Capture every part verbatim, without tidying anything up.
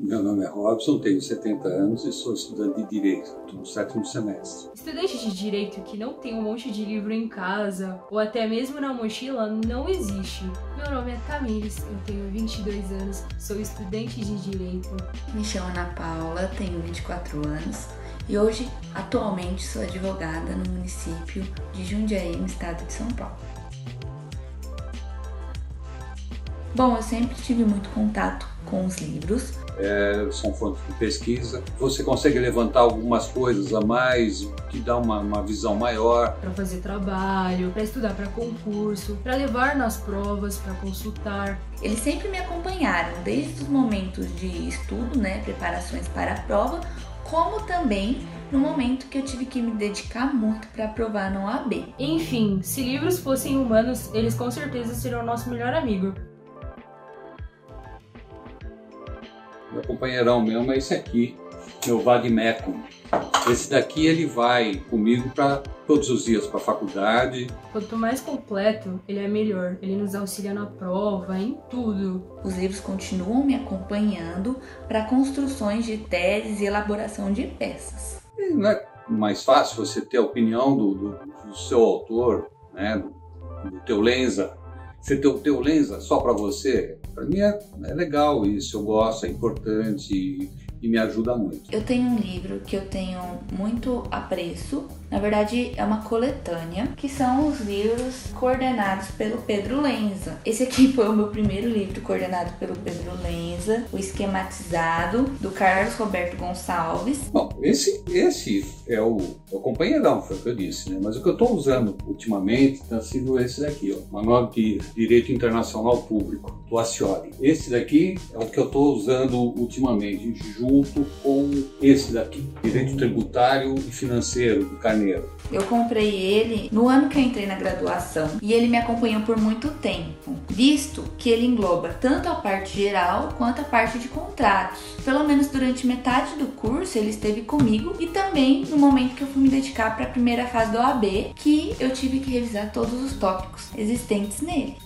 Meu nome é Robson, tenho setenta anos e sou estudante de Direito, estou no sétimo semestre. Estudante de Direito que não tem um monte de livro em casa ou até mesmo na mochila não existe. Meu nome é Tamires, eu tenho vinte e dois anos, sou estudante de Direito. Me chamo Ana Paula, tenho vinte e quatro anos e hoje, atualmente, sou advogada no município de Jundiaí, no estado de São Paulo. Bom, eu sempre tive muito contato com os livros. É, são fontes de pesquisa. Você consegue levantar algumas coisas a mais, que dá uma, uma visão maior. Para fazer trabalho, para estudar para concurso, para levar nas provas, para consultar. Eles sempre me acompanharam, desde os momentos de estudo, né, preparações para a prova, como também no momento que eu tive que me dedicar muito para aprovar na O A B. Enfim, se livros fossem humanos, eles com certeza seriam o nosso melhor amigo. Meu companheirão mesmo é esse aqui, meu Vademecum. Esse daqui ele vai comigo para todos os dias para a faculdade. Quanto mais completo, ele é melhor. Ele nos auxilia na prova, em tudo. Os livros continuam me acompanhando para construções de teses e elaboração de peças. E não é mais fácil você ter a opinião do, do, do seu autor, né, do, do teu lenza. Você ter o teu lenza só para você, para mim é, é legal isso, eu gosto, é importante e, e me ajuda muito. Eu tenho um livro que eu tenho muito apreço, na verdade é uma coletânea, que são os livros coordenados pelo Pedro Lenza. Esse aqui foi o meu primeiro livro coordenado pelo Pedro Lenza, o Esquematizado, do Carlos Roberto Gonçalves. Bom, esse, esse é o, é o companheirão, foi o que eu disse, né? Mas o que eu estou usando ultimamente está sendo esse daqui, ó, Manual de Direito Internacional Público, do Ascioli. Esse daqui é o que eu estou usando ultimamente, junto com esse daqui, Direito Tributário e Financeiro, do Carneiro. Eu comprei ele no ano que eu entrei na graduação e ele me acompanhou por muito tempo, visto que ele engloba tanto a parte geral quanto a parte de contratos. Pelo menos durante metade do curso ele esteve comigo e também no momento que eu fui me dedicar para a primeira fase da O A B, que eu tive que revisar todos os tópicos existentes nele.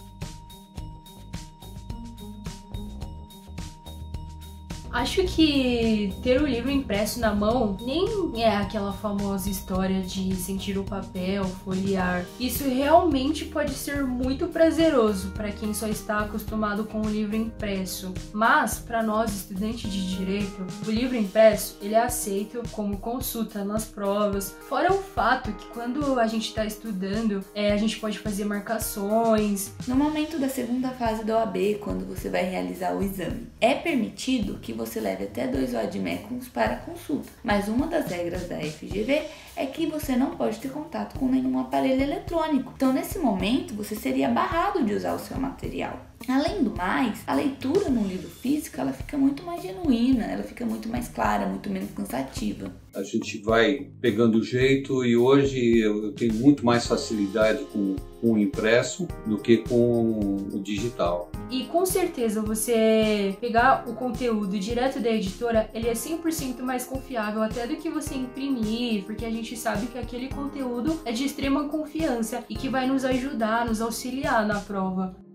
Acho que ter o livro impresso na mão nem é aquela famosa história de sentir o papel, folhear. Isso realmente pode ser muito prazeroso para quem só está acostumado com o livro impresso. Mas, para nós estudantes de Direito, o livro impresso ele é aceito como consulta nas provas. Fora o fato que quando a gente está estudando, é, a gente pode fazer marcações. No momento da segunda fase da O A B, quando você vai realizar o exame, é permitido que você leve até dois vademecums para consulta, mas uma das regras da F G V é que você não pode ter contato com nenhum aparelho eletrônico. Então, nesse momento, você seria barrado de usar o seu material. Além do mais, a leitura num livro físico ela fica muito mais genuína, ela fica muito mais clara, muito menos cansativa. A gente vai pegando o jeito e hoje eu tenho muito mais facilidade com, com o impresso do que com o digital. E com certeza você pegar o conteúdo direto da editora, ele é cem por cento mais confiável até do que você imprimir, porque a gente sabe que aquele conteúdo é de extrema confiança e que vai nos ajudar, nos auxiliar na prova.